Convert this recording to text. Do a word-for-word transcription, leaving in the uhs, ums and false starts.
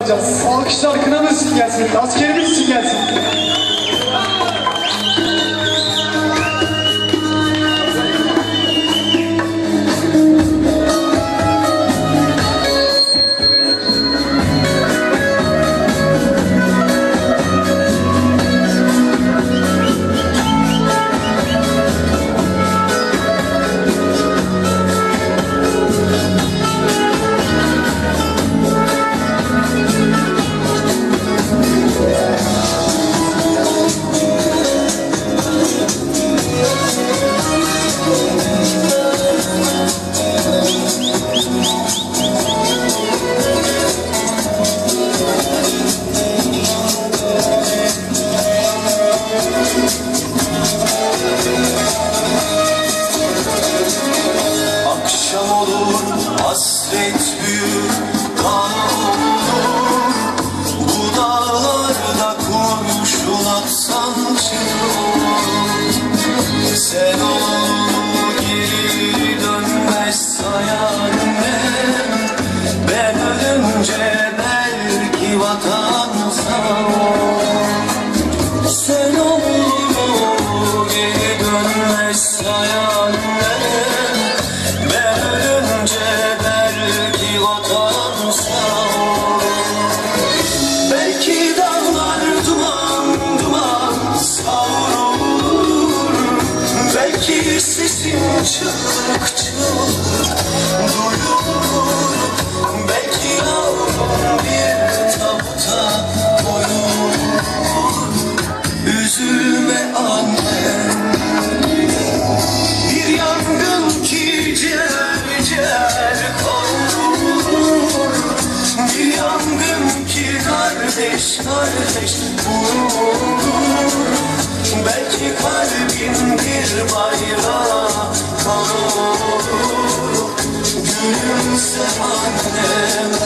Alkışlar kınamız için gelsin, askerimiz için gelsin. Hasret büyür, kan olur. Bu dağlarda kurşun atsan çıkıyor. Sen onu geri dönmez annem. Ben ölünce belki vatan sağ ol. Sen onu geri dönmez annem. Ben ölünce belki vatan sağ ol. Belki dağlar duman duman savrulur. Belki sesim çığlık çığlık duyulur. Belki yavrum bir tabuta koyulur. Üzülme annem. Bir yangın ki ciğer ciğer kavrulur. Bir yangın ki kardeş kardeş vurur. Belki kalbin bir bayrağı olur. Gülümse annem.